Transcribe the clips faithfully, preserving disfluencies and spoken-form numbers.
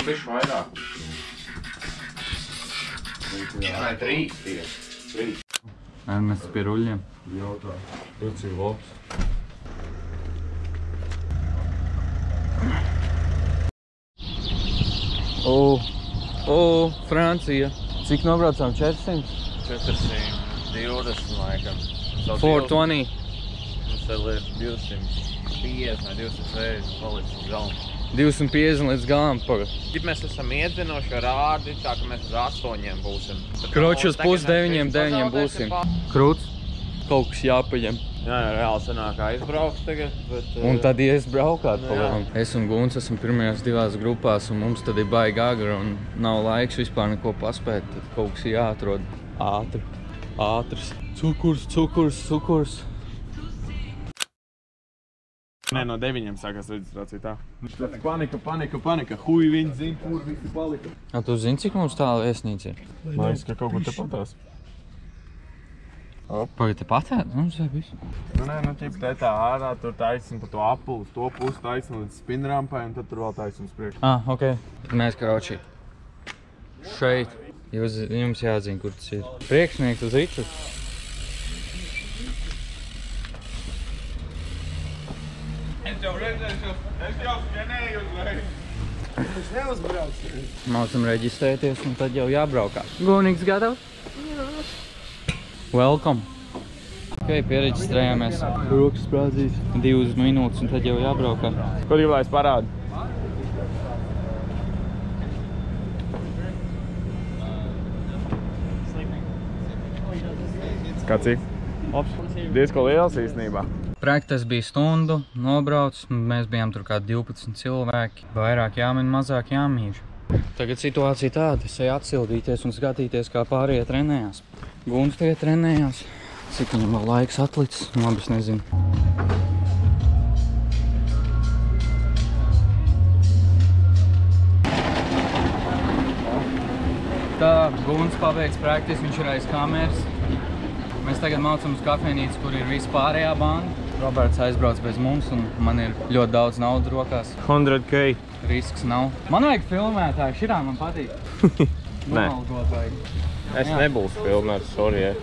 bišķi vairāk. Nē, trīs tieši. Trīs. Ernests pie ruļļiem. Jautā. Tas ir labs. O, o, Francija. Cik nobraucām? četrsimt? četrsimt divdesmit laikam. četri divdesmit. Mums vēl ir divsimt piecdesmit vai divsimt sešdesmit palicis uz galam. divsimt piecdesmit līdz galam paga. Ja mēs esam iedzinoši rādi, tā ka mēs uz astoņiem būsim. Kroči uz pus deviņiem, deviņiem būsim. Krūts. Kaut kas jāpaņem. Jā, jā, reāli sanāk aizbrauks tagad, bet... Un tad ies braukāt pa lielam. Es un Guns esam pirmajās divās grupās un mums tad ir baigi agra un nav laiks vispār neko paspēt. Tad kaut kas jāatrod ātri. Ātrs. Cukurs, cukurs, cukurs. Nē, no deviņiem sākās reģistrācija tā. Panika, panika, panika. Hui, viņi zina, kur visi palika. A, tu zini, cik mums tālu viesnīca ir? Man liekas, ka kaut kur te patās. Pagad te patēt? Mums vai visu? Nu, nē, nu, ķip, te tā ārā, tur taisina pa to apulu, to pusi taisina līdz spinrampai, un tad tur vēl taisina uz priekšu. Ah, ok. Mēs, karoči, šeit. Jūs, jums jāzina, kur tas ir. Priekšnieks uz Riču. Es jau redzēšu, es jau skenēju uz leju. Es neuzbraucu. Mācam reģistrēties un tad jau jābraukā. Gunīgs gatavs? Jā. Welcome. Ok, piereģistrējāmies. Rokas sprādzīs. Divas minūtes un tad jau jābraukā. Ko gribu, lai es parādu? Kāds ir? Labs. Diezko liels īstenībā. Praktis bija stundu, nobrauc, mēs bijām tur kā divpadsmit cilvēki. Vairāk jāmin, mazāk jāmīž. Tagad situācija tāda, es eju atsildīties un skatīties, kā pārējie trenējās. Guns tagad trenējās. Cik viņam vēl laiks atlicis? Labi, es nezinu. Tā, Guns pabeigts praktis, viņš ir aiz kameras. Mēs tagad maucam uz kafejnīcu, kur ir visa pārējā banda. Roberts aizbrauc bez mums un man ir ļoti daudz naudas rokās. hundred K. Risks nav. Man vajag filmētāju, šitā man patīk. Nē. Nomalgot vajag. Es Jā. nebūšu filmēts, sorry, ja.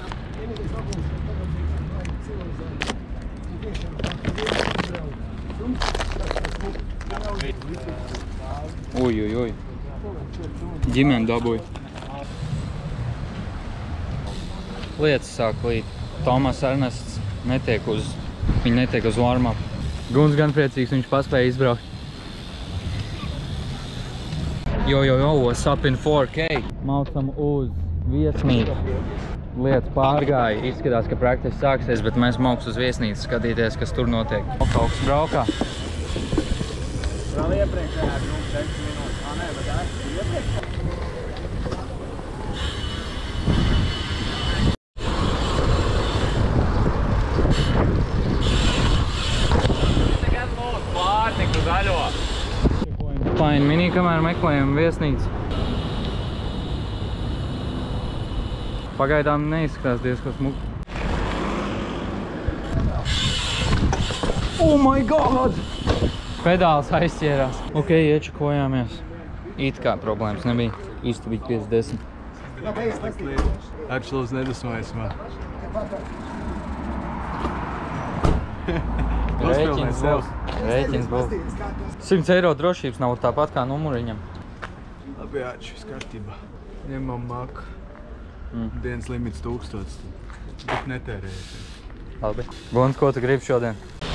Uj, uj, uj. Ģimēm dabūja. Lietas sāk līt. Tomas Ernests netiek uz, viņi netiek uz warm-up. Guns gan priecīgs, viņš paspēja izbraukt. Jo, jo, jo, what's up in four K? Maucam uz viesnīcu. Lietas pārgāja, izskatās, ka praktis sāksies, bet mēs mauks uz viesnīcu skatīties, kas tur notiek. Kaut kas braukā. Vēl iepriekšējā grupa desmit minūtes. Ā, nē, bet es iepriekšējā. Pārtiku zaļo. Paini mini, kamēr meklējam viesnīcu. Pagaidām neizskatās diezko smuki. Oh my god! Pedāls aizķērās. Ok, iečakojāmies. It kā problēmas nebija. Īsti bija piecdesmit. Actually, nedusmojas man. Rēķins būs. Rēķins būs. simt eiro drošības nav tāpat kā numuriņam. Labi, jāči, viss kārtībā. Ņemam maku. Mm. Dienas limits tūkstots. Bet netērējies. Labi. Guns, ko tu gribi šodien?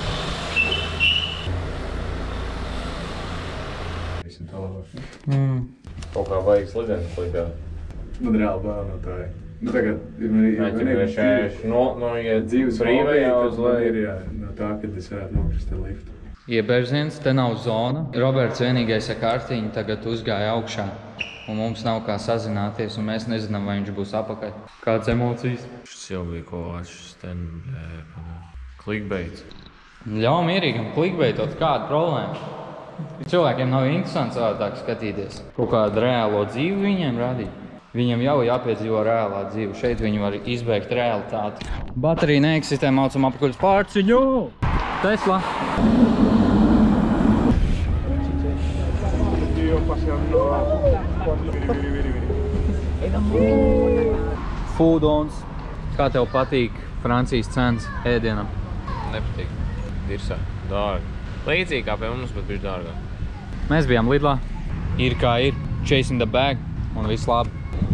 Visim tālāk. Mm. Kaut kā vajag slidēt klikā. Man reāli bail no tā. Nu tagad ir Mēķinēšēši no, no iet dzīves brīvajā hobija, uz tas man leju. ir, jā, no tā, kad es varētu nokrist ar liftu. Iebērziens, te nav zona. Roberts vienīgais ar kartiņu tagad uzgāja augšā. Un mums nav kā sazināties, un mēs nezinām, vai viņš būs apakaļ. Kāds emocijas? Šis jau bija kaut kāds ten... Clickbaits. Ļauj mierīgam clickbaitot, kāda problēma? Cilvēkiem nav interesanti savādāk skatīties. Kaut kādu reālo dzīvi viņiem rādīt. Viņam jau jāpiedzīvo reālā dzīve. Šeit viņi var izbeigt realitāti. Baterija neeksistē, maucam apakaļ uz pārciņu! Tesla! Foodons. Kā tev patīk Francijas cenas ēdienam? Nepatīk. Dirsā. Dārgi. Līdzīgi kā pie mums, bet bišķi dārgāk. Mēs bijām Lidlā. Ir kā ir. Chasing the bag. Un viss labi.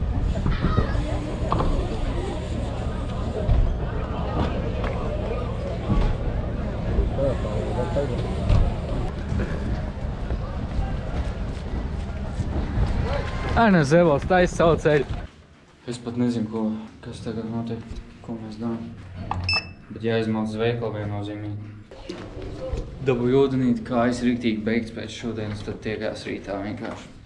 Ārnēs Zēvals taisa savu ceļu. Es pat nezinu, ko, kas tagad notiek, ko mēs darām. Bet jāizmalc uz veikalu viennozīmīgi. Dabūju ūdenīt, kājas riktīgi beigts pēc šodienas, tad tiekās rītā vienkārši.